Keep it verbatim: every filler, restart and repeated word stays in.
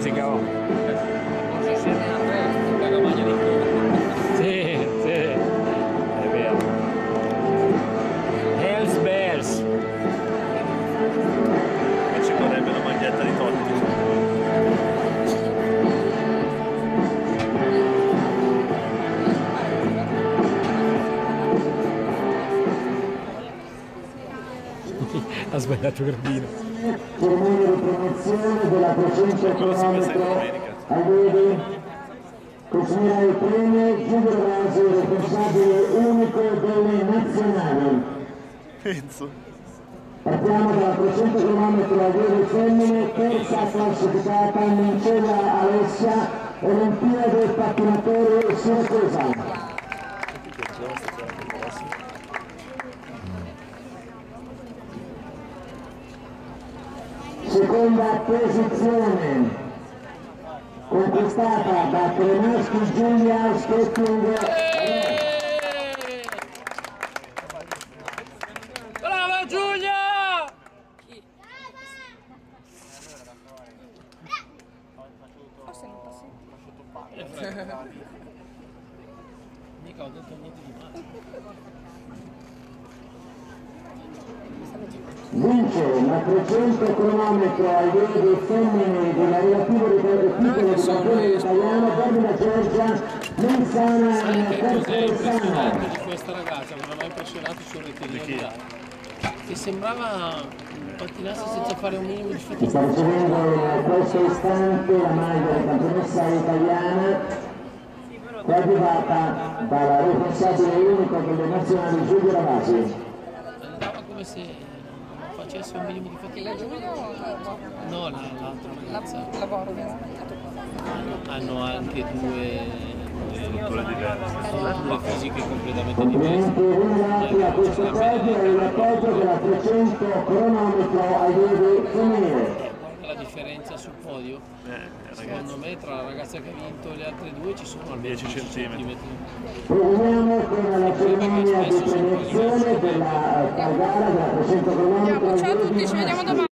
musica, oh. Sì, sì, è vero. Hells Bells. E ci vorrebbe una maglietta di Totti. Ha sbagliato Gradino. Cerimonia di promozione della trecento chilometri ai vedi, consegnare il premio Giulio Ravasi, responsabile unico delle nazionali. Penso. Partiamo dalla trecento chilometri ai vedi femmine, terza classificata Mincella Alessia, Olimpiade pattinatori Siracusa. Seconda posizione conquistata da Cremaschi Giulia Skating. Brava Giulia! Mica ho detto niente di male. Vince la trecento cronometro ai vedi femmine della relativa titolo di campione italiano Davide Giorgia Menzana in terza Impressionante di questa ragazza, mi aveva impressionato sul rettilineo che sembrava pattinasse senza fare un minimo di fatica. sta ricevendo in questo istante la maglia di campionessa italiana coadiuvata dalla responsabile unico delle nazionali Giulio Ravasi. Andava come se facesse un minimo di fatica. La Giulia o no, l'altra ragazza. lavoro? Hanno anche due Strutture diverse. due fisiche completamente Complimenti diverse. rinnovati a questo podio e l'appoggio della trecento cronometro ai vedi femminile. La differenza sul podio, Eh, secondo me, tra la ragazza che ha vinto e le altre due ci sono almeno dieci centimetri. Proviamo con la cerimonia di premiazione della gara della trecento cronometro ai vedi maschi.